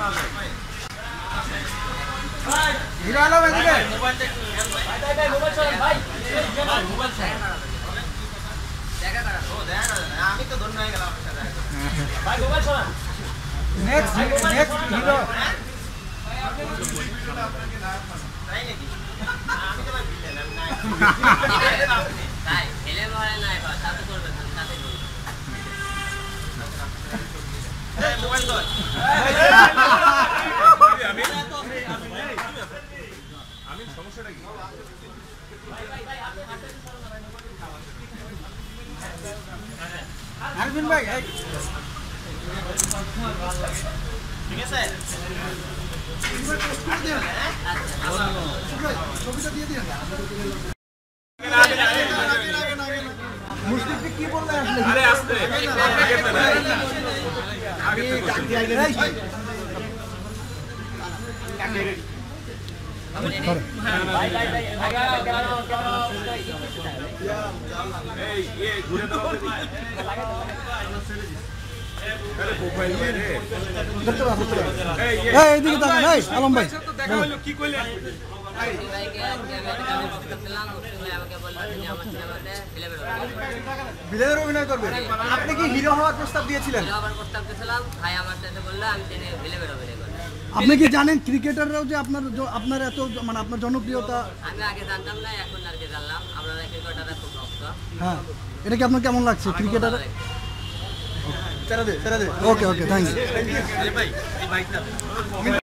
hero Alam এদিকে আমি তো ধন্য হয়ে গেলাম নেক্সট হিরো তাই নাকি আমি তো তাই হেলে ভরে নাই সাথে করবে সাথে এই মোবাইল ধর আমি সমস্যাটা কি আরবিন ভাই ঠিক আছে ছবিটা দিয়ে দিন মুশফিক কি বললে আসলে আরে আসতে আমি কাকি আগে ভাই এই এই ঘুরে দাও আরে মোবাইল রে দেখতে পাচ্ছ এই এইদিকে তাকান এই আলম ভাই দেখা হলো কি কইলে বিলের অভিনয় করবে আপনি কি হিরো হওয়ার প্রস্তাব দিয়েছিলেন প্রস্তাব দিয়েছিলাম ভাই আমার সাথে বললো আমি বিলের অভিনয় করব আপনি কি জানেন ক্রিকেটাররাও যে আপনার এত মানে আপনার জনপ্রিয়তা আমি আগে জানতাম না এখন আর কি জানলাম আমরা ক্রিকেটাররা খুব ভক্ত হ্যাঁ এটা কি আপনার কেমন লাগছে ক্রিকেটার তেরা দে ওকে থ্যাঙ্কস ভাই এই বাইকটা